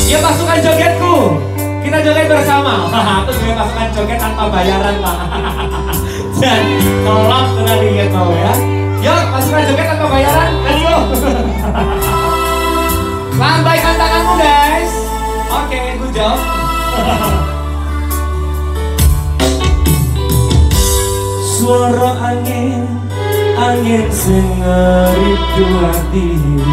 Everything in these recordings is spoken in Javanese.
Ya pasukan jogetku, kita joget bersama. Aku juga pasukan joget tanpa bayaran Pak. Dan tolong sudah diingat mau ya. Yuk pasukan joget tanpa bayaran, let's go. Lambaikan tanganmu guys. Oke, good job. Suara angin, angin sing ngeridu ati,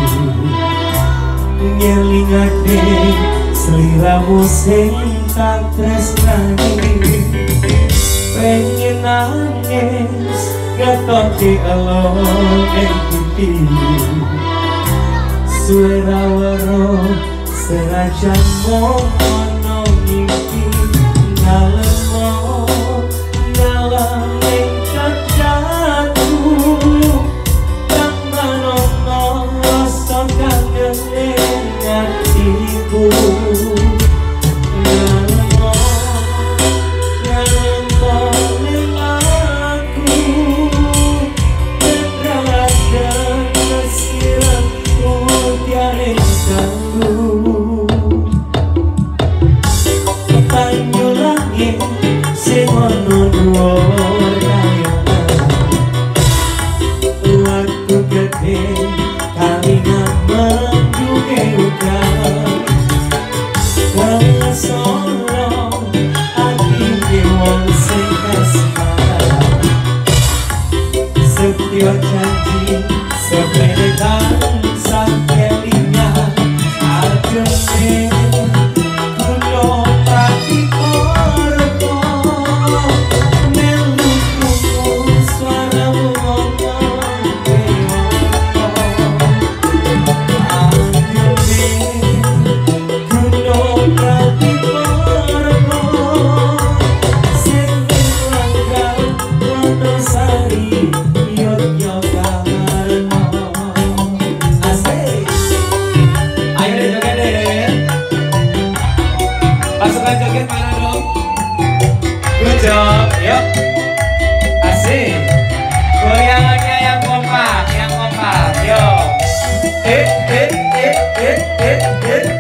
ngelingake seliramu sing tak tresnani. Pengen nangis ngetoke elok ing pipi, suara waro senajan ono mimpi nalemo dalam jatuh tak menono rasa kangen hatiku. Setiap janji sepenetan sakelinya ajeng kuno prati korko meluku suara ngomong beyoto ajeng kuno prati korko sing langgar Wonosari. Pasukan joget mana dong? Good job, yuk. Asik. Goyangannya yang kompak, yuk.